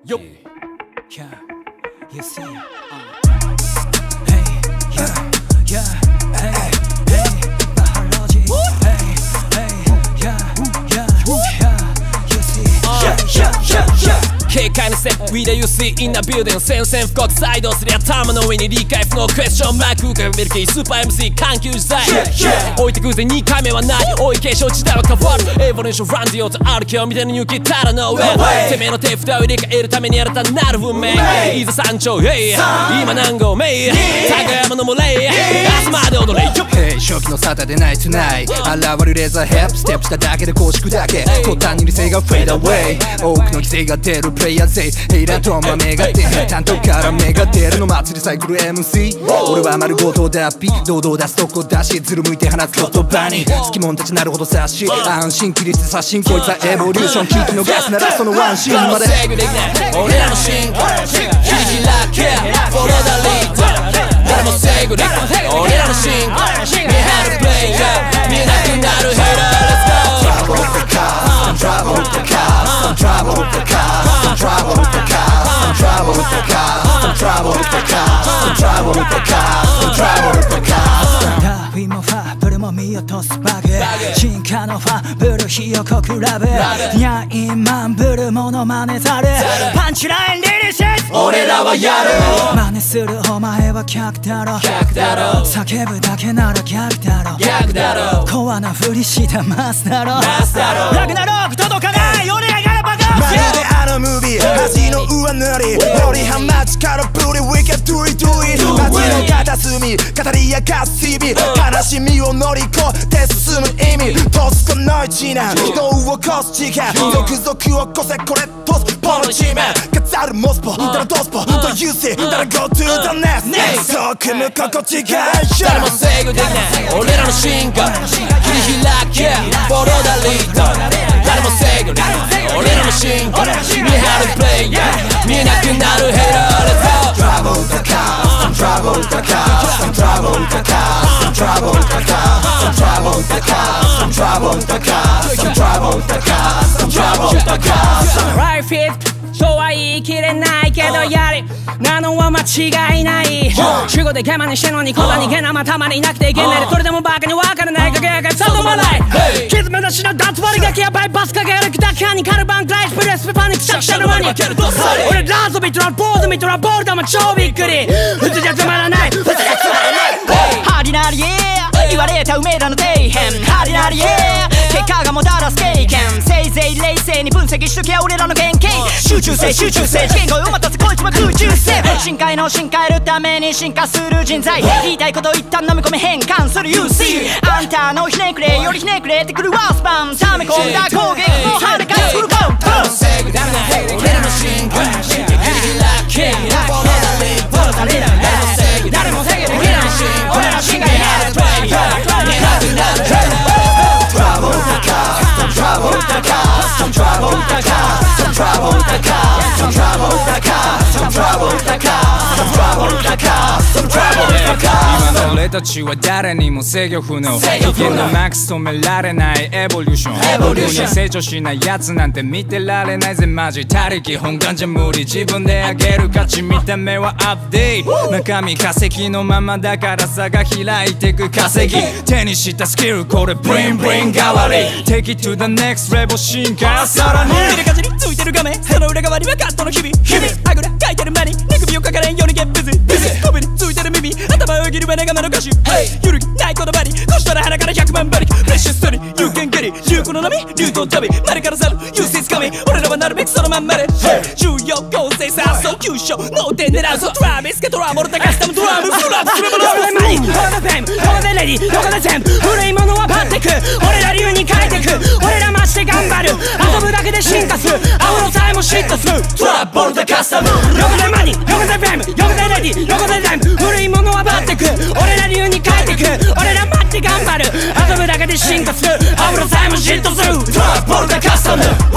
Yo. Yeah, you see. Hey, yeah, hey, biology. Hey, yeah, you see. 軽快なステップ We the you see in the building 宣戦布告サイドすり頭の上に理解不能クエスチョンマーク浮かべる気スーパー MC 緩急自在置いてくぜ2回目はない多い継承時代は変わるエボリューションランディオと歩きを見てるニューギターの上てめえの手札を入れ替えるために新たなる運命いざ山頂今何号目高山の漏れ明日まで踊れ初期のサタでナイトナイト現れるレーザーヘップステップしただけで公式だけ途端に理性がフェードアウェイ多くの犠牲が出るプレイヤー勢ヘイラーと豆が出る担当から目が出るの祭りサイクル MC 俺は丸ごと脱皮堂々出すとこ出しずる向いて放つ言葉に好きもんたちなるほど察し安心切り捨て刷新こいつはエボリューション聞き逃すならそのワンシーンまで俺らの進化切り開けフォローダリード誰も制御できない俺らの進化見えるプレイヤー見えなくなるヘイラー Let's go Trouble with the cops, some trouble with the cops, some trouble with the cops, some trouble with the cops, some trouble with the cops, some trouble with the cops, some trouble with the cops. ダービーもファブルも見落とすバグ進化のファブルひよこクラブニャインマンブルモノマネザルパンチラインリリシス俺らはやる真似するお前は客だろ叫ぶだけなら逆だろコアなふりしたマスだろラグナローク届かない俺らがラバゴまるであのムービー端の上塗り乗りはまちからプリ We can do it do it 街の片隅語り明かす日々悲しみを乗り越えて進む意味トスコの一難人を起こす時間続々起こせこれトスポの一面飾るモスポだらドスポと優勢だら Go to the next そう組む心地が誰も制御できない俺らの進化切り開けフォローダリード誰も制御できない俺らの進化見えるプレイヤー見えなくなるヘイラー Let's go Trouble with the cops, some trouble with the cops, some trouble with the cops, some trouble with the cops, some trouble with the cops, some trouble with the cops, some trouble with the cops, some trouble with the cops. Life is とは言い切れないけどやりなのは間違いない主語で我慢にしてんのにこだにげなまたまにいなくていけないでそれでもバカに分からないかけがさとまない傷目なしの脱割りがけやばいバスかけるだけにカルバンクライスプレスペパニックシャクシャの輪に俺ラーズビトラボール見たらボールだも超びっくり普通じゃつまらない普通じゃつまらないハリナリ言われた梅田の底辺ハリナリ結果がもたらす経験せいぜい冷静に分析しとけ俺らの原型集中性事件声を待たせこいつも空中性深海の深海るために進化する人材言いたいこと一旦飲み込み変換する UC あんたのひねくれよりひねくれてくるワースパン溜め込んだ攻撃も跳ね返すフルパン誰も制御できない俺らの進化切り開けフォローダリード誰も制御できない俺らの進化見えるプレイヤー見えなくなるヘイラー Trouble with the cops, some trouble with the cops, some trouble with the cops, some trouble with the cops, some trouble with the cops, some trouble with the cops, some trouble with the cops, some trouble with the cops. 今の俺たちは誰にも制御不能危険のマックス止められないエボリューション僕に成長しないやつなんて見てられないぜマジ他力本願じゃ無理自分で上げる価値見た目はアップデート中身化石のままだから差が開いてく稼ぎ手にしたスキルこれブリンブリン代わり Take it to the next level 進化さらに入れかじについてる画面その裏側にはカットの日々あぐらかいてる間に寝首をかかれんようにゲッブズコブについてる耳頭を切るは仲間の歌手揺るぎない言葉にこしたら鼻から100万馬力プレッシュストーリー You can get it 流行の波流行旅丸から去る You see it's coming 俺らはなるべくそのまんまで重要構成さそう急所脳天狙うぞトラビスケトラモルタカスタムドラムフラップするものどこでマニどこでフェイムどこでレディどこで全部古いものはパってく俺ら流に変えてく俺らマジで頑張る遊ぶだけで進化するアホのさえも嫉妬するトラップボルタカスタムどこでマニどこでフェイムどこでレディどこで全部古いものはパってく俺ら流に変えてく俺らマジで頑張る遊ぶだけで進化するアホのさえも嫉妬するトラップボルタカスタム